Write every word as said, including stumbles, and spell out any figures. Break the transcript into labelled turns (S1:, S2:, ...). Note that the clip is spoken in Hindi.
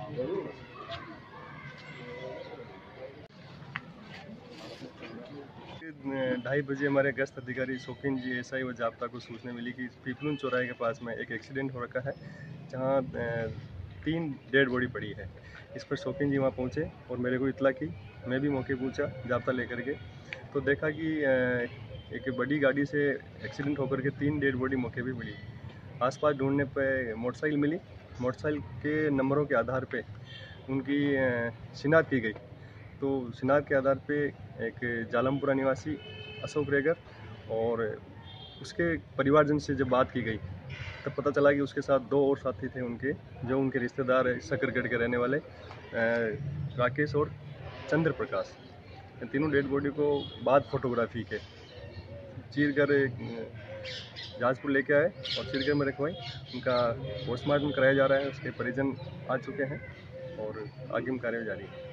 S1: ढाई बजे हमारे गश्त अधिकारी शौकीन जी एसआई व जाब्ता को सूचना मिली कि पीपलून चौराहे के पास में एक एक्सीडेंट हो रखा है, जहां तीन डेड बॉडी पड़ी है। इस पर शौकीन जी वहां पहुंचे और मेरे को इतला की। मैं भी मौके पहुंचा जाब्ता लेकर के, तो देखा कि एक बड़ी गाड़ी से एक्सीडेंट होकर के तीन डेड बॉडी मौके पर मिली। आसपास ढूंढने पर मोटरसाइकिल मिली। मोटरसाइकिल के नंबरों के आधार पे उनकी शिनाख्त की गई। तो शिनाख्त के आधार पे एक जालमपुरा निवासी अशोक रेगर और उसके परिवारजन से जब बात की गई तब पता चला कि उसके साथ दो और साथी थे उनके, जो उनके रिश्तेदार है सकरगढ़ के रहने वाले राकेश और चंद्र प्रकाश। तीनों डेड बॉडी को बाद फोटोग्राफी के चीर कर जाजपुर लेके आए और चीरगर में रखवाई। उनका पोस्टमार्टम कराया जा रहा है। उसके परिजन आ चुके हैं और आगे में कार्य जारी है।